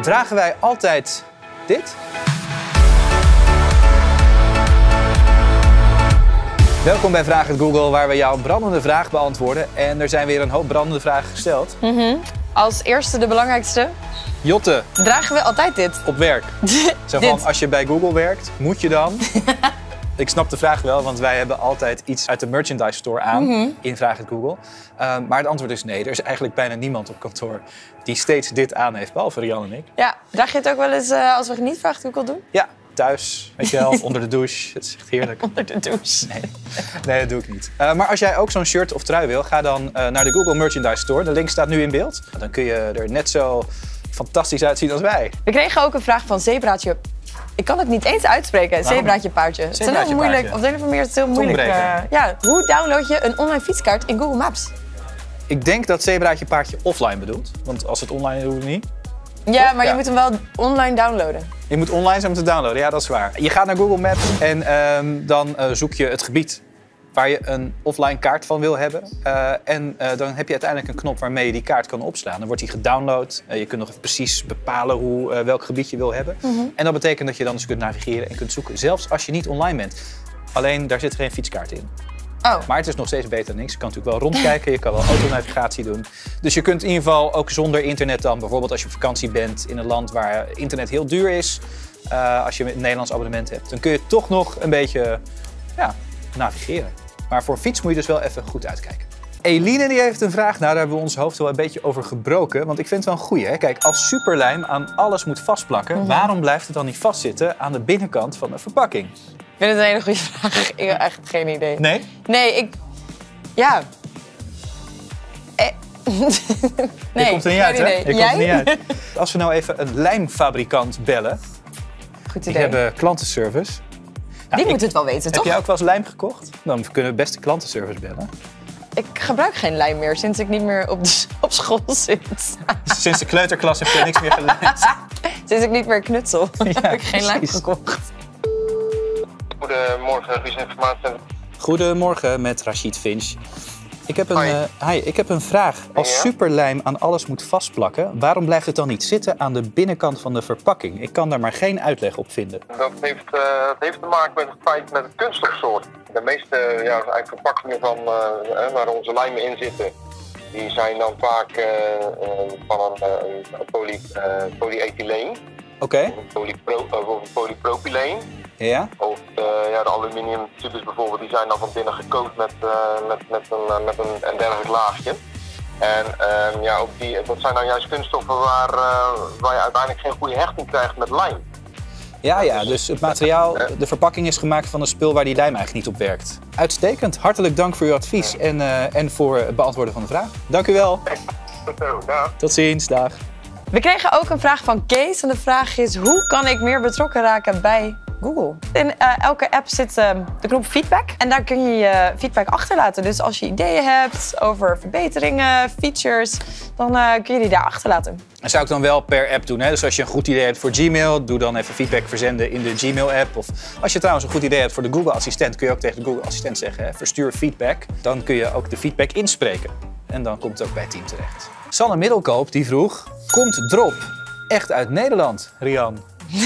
Dragen wij altijd dit? Welkom bij Vraag het Google, waar we jouw brandende vraag beantwoorden. En er zijn weer een hoop brandende vragen gesteld. Als eerste de belangrijkste. Jotte. Dragen we altijd dit? Op werk. Zo van, als je bij Google werkt, moet je dan? Ik snap de vraag wel, want wij hebben altijd iets uit de merchandise store aan in Vraag het Google. Maar het antwoord is nee. Er is eigenlijk bijna niemand op kantoor die steeds dit aan heeft, behalve Rian en ik. Ja, draag je het ook wel eens als we niet Vraag het Google doen? Ja, thuis, weet je wel, onder de douche. Het is echt heerlijk. Onder de douche. Nee, dat doe ik niet. Maar als jij ook zo'n shirt of trui wil, ga dan naar de Google Merchandise Store. De link staat nu in beeld. Dan kun je er net zo fantastisch uitzien als wij. We kregen ook een vraag van Zebraatje. Ik kan het niet eens uitspreken. Zebraatje paardje. Het is heel moeilijk. Of de een of meer is het heel moeilijk. Ja, hoe download je een online fietskaart in Google Maps? Ik denk dat Zebraatje paardje offline bedoelt. Want als het online doet, het niet. Ja, maar je moet hem wel online downloaden. Je moet online zijn om te downloaden, ja, dat is waar. Je gaat naar Google Maps en dan zoek je het gebied waar je een offline kaart van wil hebben. Dan heb je uiteindelijk een knop waarmee je die kaart kan opslaan. Dan wordt die gedownload. Je kunt nog even precies bepalen welk gebied je wil hebben. En dat betekent dat je dan dus kunt navigeren en kunt zoeken, zelfs als je niet online bent. Alleen, daar zit geen fietskaart in. Oh. Maar het is nog steeds beter dan niks. Je kan natuurlijk wel rondkijken, je kan wel autonavigatie doen. Dus je kunt in ieder geval ook zonder internet dan, bijvoorbeeld als je op vakantie bent in een land waar internet heel duur is, als je een Nederlands abonnement hebt, dan kun je toch nog een beetje navigeren. Maar voor fiets moet je dus wel even goed uitkijken. Eline die heeft een vraag, nou daar hebben we ons hoofd wel een beetje over gebroken, want ik vind het wel een goeie. Hè? Kijk, als superlijm aan alles moet vastplakken, waarom blijft het dan niet vastzitten aan de binnenkant van de verpakking? Ik vind het een hele goede vraag. Ik heb echt geen idee. Nee? Nee, ja. Nee, je komt er niet uit, hè? Je komt Jij? er niet uit. Als we nou even een lijmfabrikant bellen. Goed Die idee. hebben klantenservice. Nou, Die moet het wel weten, Heb toch? jij ook wel eens lijm gekocht? Dan kunnen we best de klantenservice bellen. Ik gebruik geen lijm meer sinds ik niet meer op school zit. Sinds de kleuterklas heb je niks meer geleerd. Sinds ik niet meer knutsel, heb ik geen lijm precies. gekocht. Goedemorgen, Vies Informatiecentrum. Goedemorgen, met Rachid Finch. Ik heb een vraag. Als superlijm aan alles moet vastplakken, waarom blijft het dan niet zitten aan de binnenkant van de verpakking? Ik kan daar maar geen uitleg op vinden. Dat heeft te maken met het feit met het kunststofsoort. De meeste eigenlijk verpakkingen waar onze lijmen in zitten, die zijn dan vaak van een polyethyleen. Oké. Of een polypropyleen. Ja? Of de aluminiumtypes bijvoorbeeld, die zijn dan van binnen gecoat met een dergelijk laagje. En ook dat zijn dan juist kunststoffen waar je uiteindelijk geen goede hechting krijgt met lijm. Ja, dus het materiaal, de verpakking is gemaakt van een spul waar die lijm eigenlijk niet op werkt. Uitstekend. Hartelijk dank voor uw advies en voor het beantwoorden van de vraag. Dank u wel. Tot ziens, dag. We kregen ook een vraag van Kees en de vraag is: hoe kan ik meer betrokken raken bij Google? In elke app zit de knop feedback en daar kun je je feedback achterlaten. Dus als je ideeën hebt over verbeteringen, features, dan kun je die daar achterlaten. Dat zou ik dan wel per app doen. Hè? Dus als je een goed idee hebt voor Gmail, doe dan even feedback verzenden in de Gmail-app. Of als je trouwens een goed idee hebt voor de Google-assistent, kun je ook tegen de Google-assistent zeggen, hè, verstuur feedback. Dan kun je ook de feedback inspreken. En dan komt het ook bij het team terecht. Sanne Middelkoop die vroeg, komt Drop echt uit Nederland, Rian?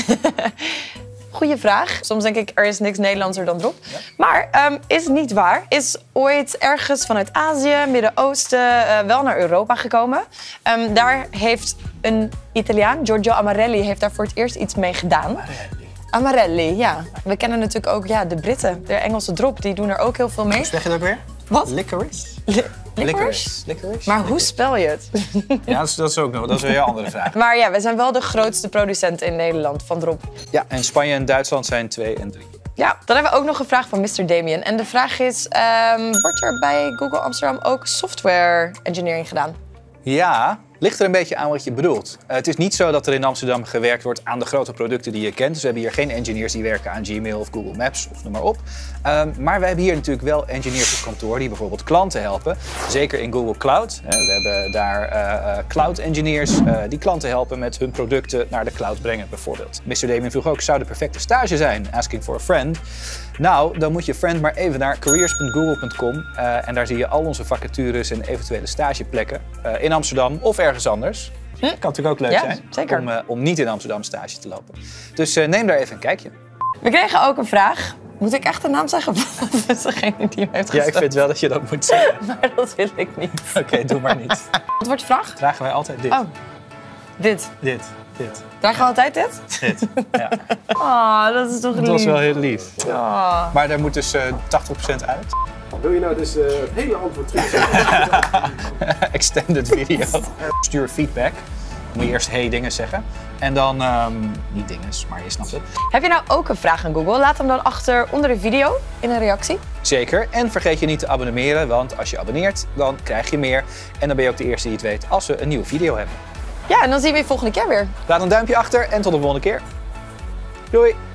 Goeie vraag. Soms denk ik, er is niks Nederlandser dan Drop. Ja. Maar is niet waar. Is ooit ergens vanuit Azië, Midden-Oosten, wel naar Europa gekomen. Daar heeft een Italiaan, Giorgio Amarelli, heeft daar voor het eerst iets mee gedaan. Amarelli, ja. We kennen natuurlijk ook de Britten, de Engelse Drop, die doen er ook heel veel mee. Zeg je dat ook weer? Wat? Licorice? Licorice? Maar hoe spel je het? Ja, dat is ook nog. Dat is weer een andere vraag. Maar ja, we zijn wel de grootste producent in Nederland van Drop. Ja, en Spanje en Duitsland zijn 2 en 3. Ja, dan hebben we ook nog een vraag van Mr. Damien. En de vraag is, wordt er bij Google Amsterdam ook software engineering gedaan? Ja, ligt er een beetje aan wat je bedoelt. Het is niet zo dat er in Amsterdam gewerkt wordt aan de grote producten die je kent. Dus we hebben hier geen engineers die werken aan Gmail of Google Maps of noem maar op. Maar we hebben hier natuurlijk wel engineers op kantoor die bijvoorbeeld klanten helpen. Zeker in Google Cloud. We hebben daar cloud engineers die klanten helpen met hun producten naar de cloud brengen bijvoorbeeld. Mr. Damien vroeg ook, zou de perfecte stage zijn? Asking for a friend. Nou, dan moet je friend maar even naar careers.google.com en daar zie je al onze vacatures en eventuele stageplekken in Amsterdam of ergens anders. Kan natuurlijk ook leuk Ja, zijn zeker. om niet in Amsterdam stage te lopen. Dus neem daar even een kijkje. We kregen ook een vraag. Moet ik echt de naam zeggen? Of is degene die hem heeft Ja, gesteld? ik vind wel dat je dat moet zeggen. Maar dat wil ik niet. Oké, doe maar niet. Wat wordt je vraag? Dragen wij altijd dit. Oh, dit. Dit. Dragen we altijd dit? Dit. Ja. Oh, dat is toch lief. Dat was wel heel lief. Oh. Maar daar moet dus 80% uit. Wil je nou dus het hele antwoord terug? Extended video. Stuur feedback. Moet je eerst hey dingen zeggen. En dan, niet dinges, maar je snapt het. Heb je nou ook een vraag aan Google? Laat hem dan achter onder de video in een reactie. Zeker. En vergeet je niet te abonneren, want als je abonneert, dan krijg je meer. En dan ben je ook de eerste die het weet als we een nieuwe video hebben. Ja, en dan zien we je volgende keer weer. Laat een duimpje achter en tot de volgende keer. Doei!